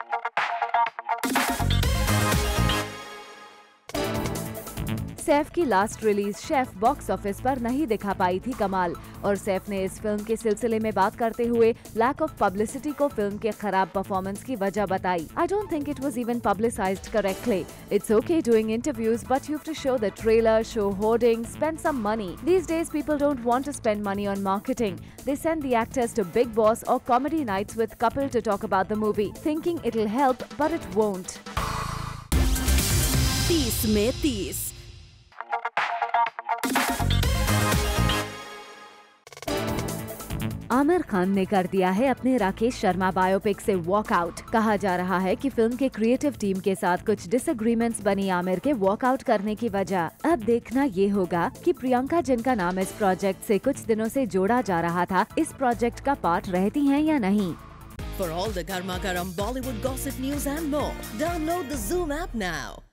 सैफ की last release chef box office पर नहीं दिखा पाई थी कमाल, और सैफ ने इस फिल्म के सिलसिले में बात करते हुए लैक ऑफ पब्लिसिटी को फिल्म के खराब परफॉर्मेंस की वजह बताई। I don't think it was even publicized correctly. It's okay doing interviews, but you have to show the trailer, show hoarding, spend some money. These days people don't want to spend money on marketing. They send the actors to Big Boss or comedy nights with couple to talk about the movie, thinking it'll help, but it won't. 30 में 30। आमिर खान ने कर दिया है अपने Rakesh Sharma biopic से walkout. कहा जा रहा है कि फिल्म के क्रिएटिव टीम के साथ कुछ डिसएग्रीमेंट्स बनी आमिर के वॉकआउट करने की वजह। अब देखना ये होगा कि प्रियंका, जिनका नाम इस प्रोजेक्ट से कुछ दिनों से जोड़ा जा रहा था, इस प्रोजेक्ट का पार्ट रहती हैं या नहीं। For all the Garma Garam Bollywood gossip news and more, download the Zoom app now.